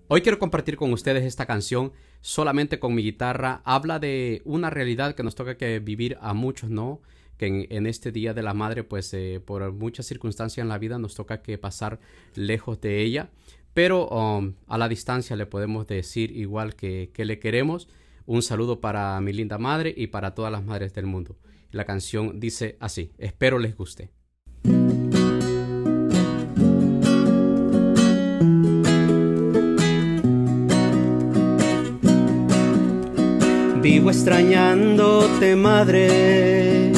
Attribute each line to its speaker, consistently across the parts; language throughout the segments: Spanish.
Speaker 1: Hoy quiero compartir con ustedes esta canción solamente con mi guitarra. Habla de una realidad que nos toca que vivir a muchos, ¿no? Que en este Día de la Madre, pues por muchas circunstancias en la vida nos toca que pasar lejos de ella. Pero a la distancia le podemos decir igual que le queremos. Un saludo para mi linda madre y para todas las madres del mundo. La canción dice así, espero les guste.
Speaker 2: Vivo extrañándote, madre,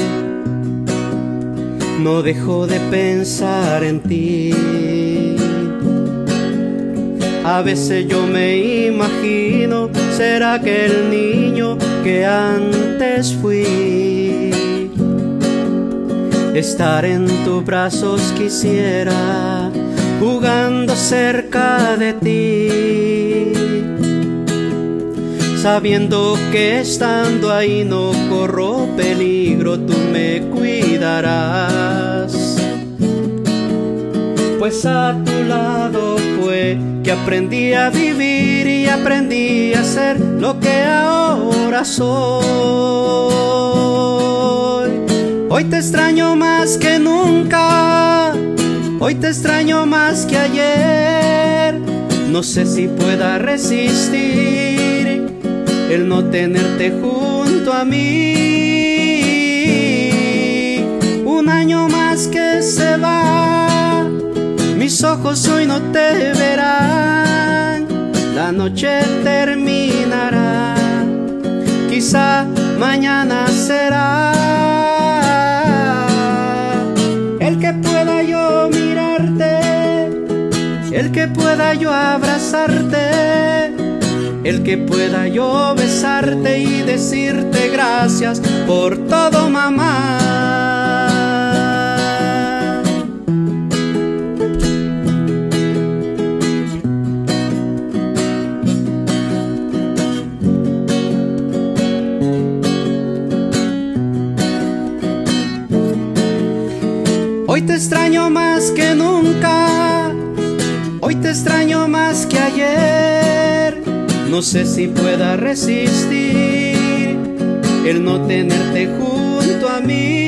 Speaker 2: no dejo de pensar en ti. A veces yo me imagino ser aquel niño que antes fui. Estar en tus brazos quisiera, jugando cerca de ti, sabiendo que estando ahí no corro peligro, tú me cuidarás. Pues a tu lado fue que aprendí a vivir y aprendí a ser lo que ahora soy. Hoy te extraño más que nunca, hoy te extraño más que ayer. No sé si pueda resistir el no tenerte junto a mí. Un año más que se va, mis ojos hoy no te verán. La noche terminará, quizá mañana será el que pueda yo mirarte, el que pueda yo abrazarte, el que pueda yo besarte y decirte gracias por todo, mamá. Hoy te extraño más que nunca, hoy te extraño más que ayer. No sé si pueda resistir el no tenerte junto a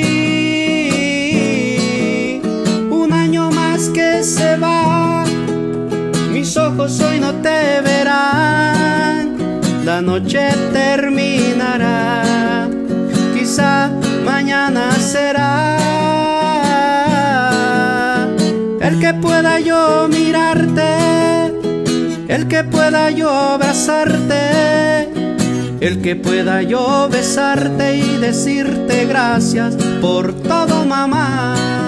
Speaker 2: mí. Un año más que se va, mis ojos hoy no te verán. La noche terminará, quizá mañana será el que pueda yo mirarte, el que pueda yo abrazarte, el que pueda yo besarte y decirte gracias por todo, mamá.